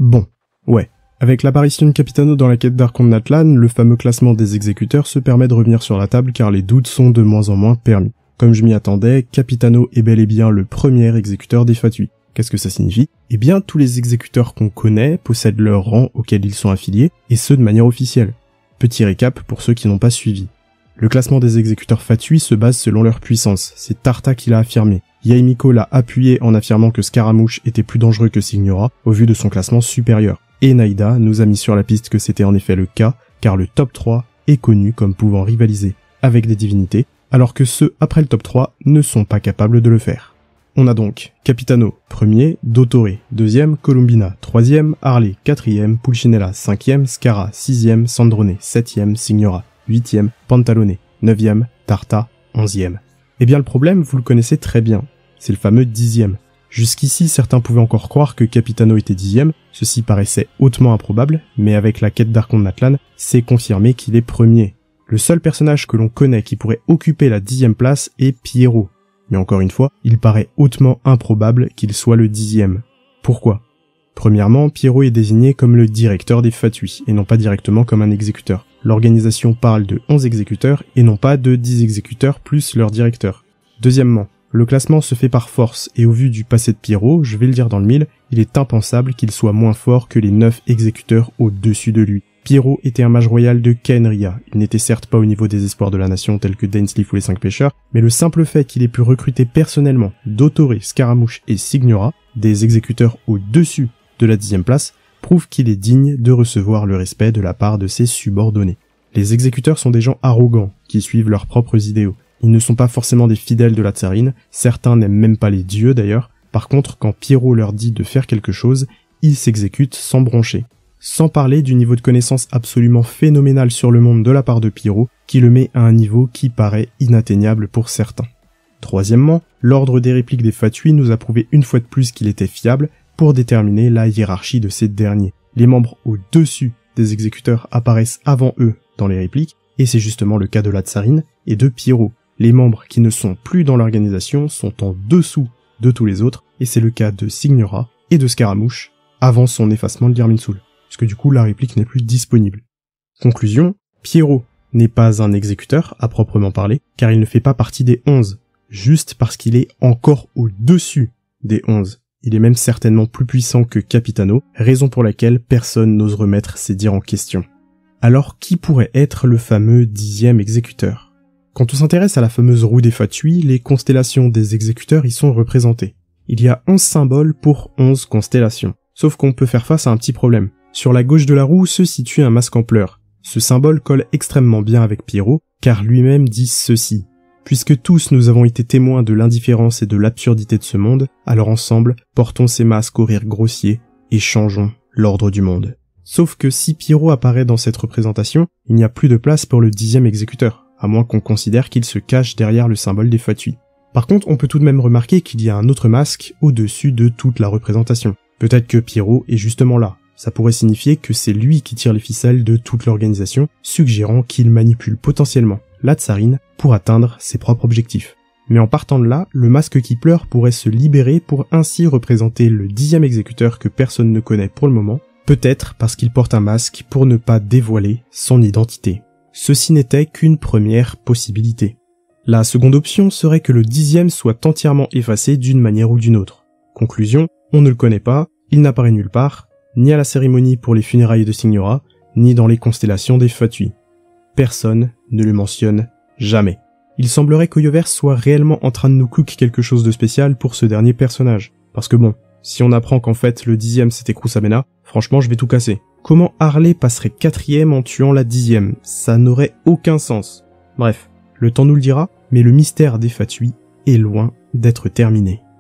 Bon, ouais. Avec l'apparition de Capitano dans la quête d'Archon de Natlan, le fameux classement des exécuteurs se permet de revenir sur la table car les doutes sont de moins en moins permis. Comme je m'y attendais, Capitano est bel et bien le premier exécuteur des Fatui. Qu'est-ce que ça signifie? Eh bien, tous les exécuteurs qu'on connaît possèdent leur rang auquel ils sont affiliés, et ce de manière officielle. Petit récap pour ceux qui n'ont pas suivi. Le classement des exécuteurs Fatui se base selon leur puissance, c'est Tarta qui l'a affirmé. Yaemiko l'a appuyé en affirmant que Scaramouche était plus dangereux que Signora, au vu de son classement supérieur. Et Naïda nous a mis sur la piste que c'était en effet le cas, car le top 3 est connu comme pouvant rivaliser avec des divinités, alors que ceux après le top 3 ne sont pas capables de le faire. On a donc Capitano, premier, Dottore, deuxième, Columbina, troisième, Harley, quatrième, Pulcinella, cinquième, Scara, sixième, Sandrone, septième, Signora, huitième, Pantalone, neuvième, Tarta, onzième. Eh bien le problème, vous le connaissez très bien, c'est le fameux dixième. Jusqu'ici, certains pouvaient encore croire que Capitano était dixième, ceci paraissait hautement improbable, mais avec la quête d'Archon de Natlan, c'est confirmé qu'il est premier. Le seul personnage que l'on connaît qui pourrait occuper la 10e place est Pierrot. Mais encore une fois, il paraît hautement improbable qu'il soit le 10e. Pourquoi? Premièrement, Pierrot est désigné comme le directeur des Fatui, et non pas directement comme un exécuteur. L'organisation parle de 11 exécuteurs, et non pas de 10 exécuteurs plus leur directeur. Deuxièmement, le classement se fait par force, et au vu du passé de Pierrot, je vais le dire dans le mille, il est impensable qu'il soit moins fort que les 9 exécuteurs au-dessus de lui. Pierrot était un mage royal de Khaenri'ah. Il n'était certes pas au niveau des espoirs de la nation tels que Dainsleif ou les 5 pêcheurs, mais le simple fait qu'il ait pu recruter personnellement Dottore, Scaramouche et Signora, des exécuteurs au-dessus de la 10e place, prouve qu'il est digne de recevoir le respect de la part de ses subordonnés. Les exécuteurs sont des gens arrogants, qui suivent leurs propres idéaux. Ils ne sont pas forcément des fidèles de la tsarine, certains n'aiment même pas les dieux d'ailleurs. Par contre, quand Pierrot leur dit de faire quelque chose, ils s'exécutent sans broncher. Sans parler du niveau de connaissance absolument phénoménal sur le monde de la part de Pierrot, qui le met à un niveau qui paraît inatteignable pour certains. Troisièmement, l'ordre des répliques des Fatui nous a prouvé une fois de plus qu'il était fiable pour déterminer la hiérarchie de ces derniers. Les membres au-dessus des exécuteurs apparaissent avant eux dans les répliques, et c'est justement le cas de la tsarine et de Pierrot. Les membres qui ne sont plus dans l'organisation sont en dessous de tous les autres, et c'est le cas de Signora et de Scaramouche avant son effacement de l'Irminsul, puisque du coup la réplique n'est plus disponible. Conclusion, Pierrot n'est pas un exécuteur à proprement parler, car il ne fait pas partie des 11, juste parce qu'il est encore au-dessus des 11. Il est même certainement plus puissant que Capitano, raison pour laquelle personne n'ose remettre ses dires en question. Alors qui pourrait être le fameux 10e exécuteur ? Quand on s'intéresse à la fameuse roue des Fatui, les constellations des exécuteurs y sont représentées. Il y a 11 symboles pour 11 constellations. Sauf qu'on peut faire face à un petit problème. Sur la gauche de la roue se situe un masque en pleurs. Ce symbole colle extrêmement bien avec Pierrot, car lui-même dit ceci. Puisque tous nous avons été témoins de l'indifférence et de l'absurdité de ce monde, alors ensemble, portons ces masques au rire grossier et changeons l'ordre du monde. Sauf que si Pierrot apparaît dans cette représentation, il n'y a plus de place pour le 10e exécuteur, à moins qu'on considère qu'il se cache derrière le symbole des Fatui. Par contre, on peut tout de même remarquer qu'il y a un autre masque au-dessus de toute la représentation. Peut-être que Pierrot est justement là. Ça pourrait signifier que c'est lui qui tire les ficelles de toute l'organisation, suggérant qu'il manipule potentiellement la tsarine pour atteindre ses propres objectifs. Mais en partant de là, le masque qui pleure pourrait se libérer pour ainsi représenter le 10e exécuteur que personne ne connaît pour le moment, peut-être parce qu'il porte un masque pour ne pas dévoiler son identité. Ceci n'était qu'une première possibilité. La seconde option serait que le 10e soit entièrement effacé d'une manière ou d'une autre. Conclusion, on ne le connaît pas, il n'apparaît nulle part, ni à la cérémonie pour les funérailles de Signora, ni dans les constellations des Fatui. Personne ne le mentionne jamais. Il semblerait qu'Hoyoverse soit réellement en train de nous cook quelque chose de spécial pour ce dernier personnage. Parce que bon, si on apprend qu'en fait le 10e c'était Krusamena, franchement je vais tout casser. Comment Harley passerait 4e en tuant la 10e? Ça n'aurait aucun sens. Bref, le temps nous le dira, mais le mystère des Fatui est loin d'être terminé.